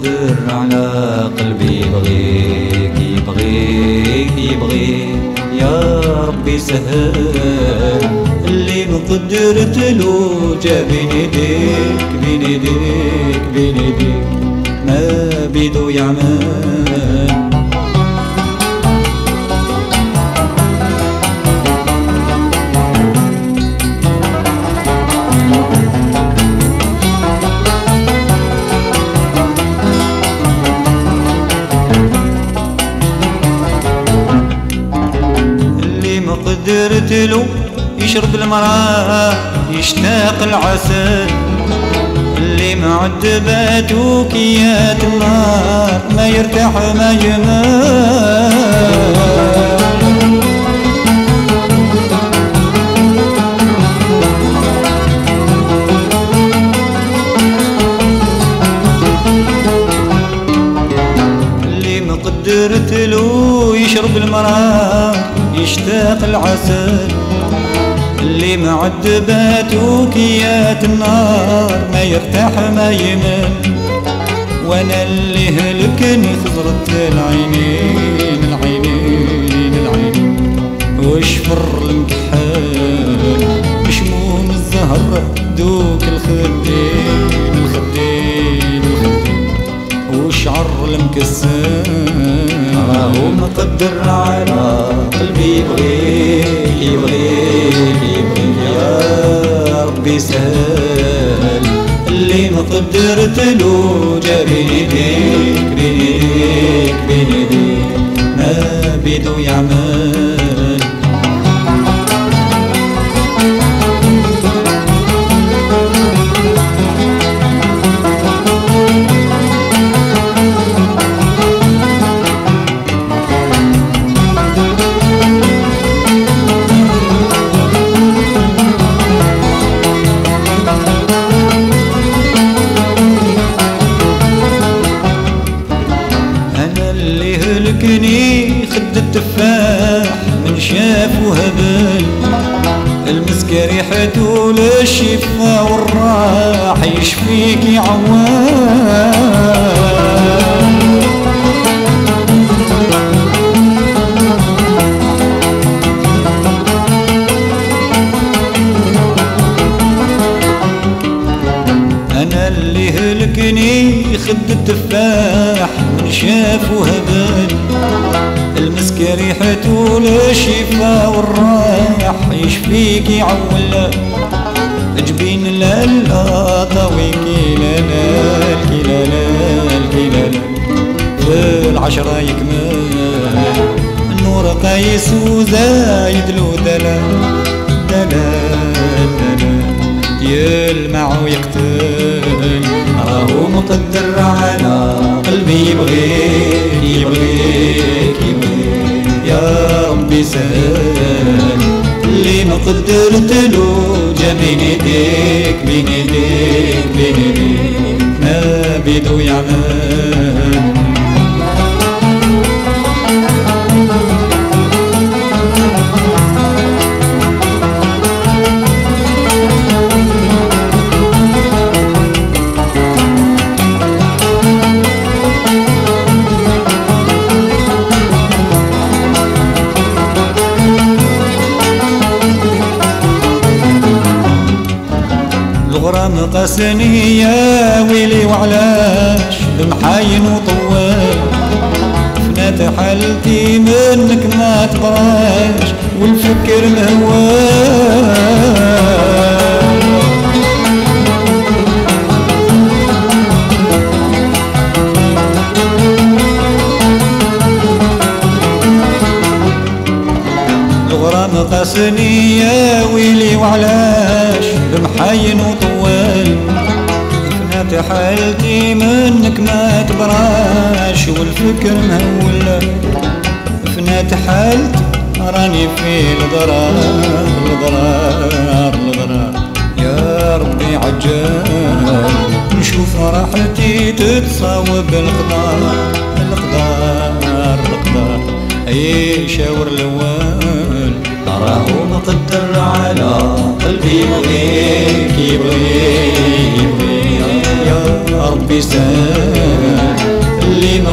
مقدر على قلبي يبغيك يبغيك يبغيك يا ربي سهل اللي مقدرت له جا بين يديك بين يديك بين يديك ما بيدو يعمل. قدرت له يشرب المراه يشتاق العسل اللي معذبات وكيات النار ما يرتاح ما يمل. اللي ما قدرت له يشرب المراه يشتاق العسل اللي معذبات وكيات النار ما يرتاح ما يمل. وانا اللي هلكني خزرت العينين العينين العينين وشفر المكحل بشموم الزهر دوك الخدين الخدين الخدين وشعر المكسل راهو مقدر على قلبي يبغيك يبغيك يبغيك يا ربي سهل اللي ما قدرت له جا بين يديك بين يديك بين يديك ما بيدو يعمل. خد التفاح من شاف وهبل المسك ريحته للشفا والراح يشفيك يعوان. انا اللي هلكني خد التفاح من شاف وهبل المسك ريحته للشفا والرايح يشفيك يعول جبين لالا طويكي لالا الكلالا الكلالا في العشرة يكمل النور قايس وزايد له دلال دلال دلال يلمع ويقتل راهو مقدر على قلبي يبغيك يبغيك يبغيك يا ربي سهل اللي ما قدرت له جا بين يديك بين يديك بين يديك ما بيدو يعمل. الغرام قاسني يا ويلي وعلاش بمحاين وطوال فنات حالتي منك ما تبراش والفكر مهوال. الغرام قاسني يا ويلي وعلاش بمحاين وطوال فنات حالتي منك ما تبراش والفكر مهول فنات حالتي راني في الضرار الضرار الضرار يا ربي عجال نشوف راحتي تتصاوب القدر القدر القدر اي شاور الاول راهو مقدر على قلبي يبغيك يبغيك يبغيك يا ربي سهل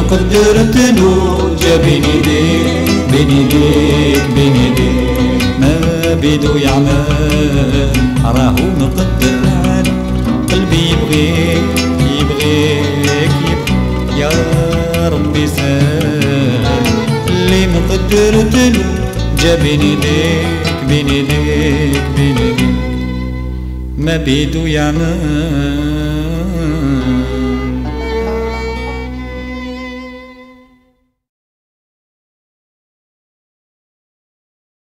مقدرتلو جا بين يديك بين يديك بين يديك ما بيدو يعمل راهو مقدر على قلبي يبغيك يبغيك يا ربي سال اللي مقدرتلو جا بين يديك بين يديك بين يديك ما بيدو يعمل